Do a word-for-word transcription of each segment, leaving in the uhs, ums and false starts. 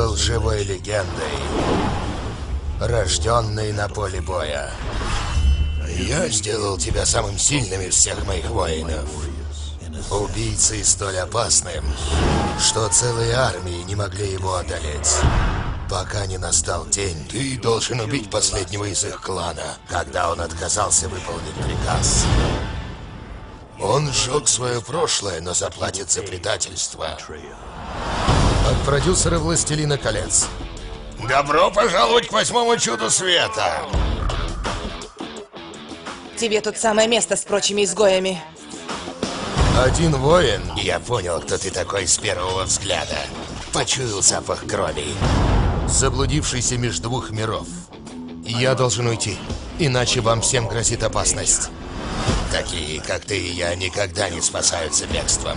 был живой легендой, рожденной на поле боя. Я сделал тебя самым сильным из всех моих воинов. Убийцей столь опасным, что целые армии не могли его одолеть. Пока не настал день, ты должен убить последнего из их клана, когда он отказался выполнить приказ. Он сжег свое прошлое, но заплатит за предательство. От продюсера «Властелина колец». Добро пожаловать к восьмому чуду света! Тебе тут самое место с прочими изгоями. Один воин. Я понял, кто ты такой с первого взгляда. Почуял запах крови. Заблудившийся между двух миров. Я должен уйти, иначе вам всем грозит опасность. Такие, как ты и я, никогда не спасаются бегством.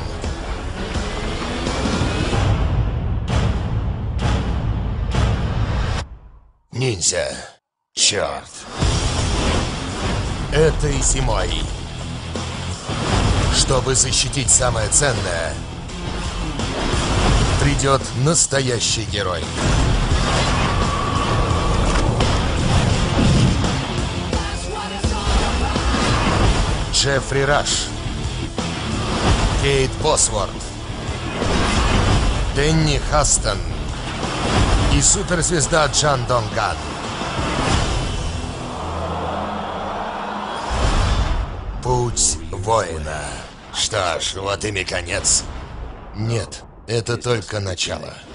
Ниндзя. Черт. Это Исимой. Чтобы защитить самое ценное, придет настоящий герой. Джеффри Раш, Кейт Босворт, Дэнни Хастон и суперзвезда Джан Донган. Путь воина. Что ж, вот и конец. Нет, это только начало.